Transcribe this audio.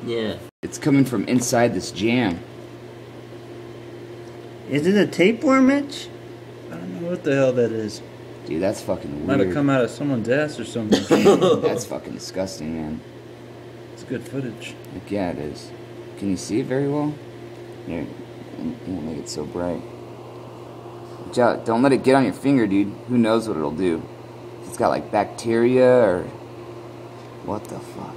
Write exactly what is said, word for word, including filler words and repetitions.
Yeah. It's coming from inside this jam. Is it a tapeworm, Mitch? I don't know what the hell that is. Dude, that's fucking weird. Might have come out of someone's ass or something. That's fucking disgusting, man. It's good footage. Like, yeah, it is. Can you see it very well? Here, you won't make it so bright. Watch out. Don't let it get on your finger, dude. Who knows what it'll do. It's got like bacteria or... What the fuck?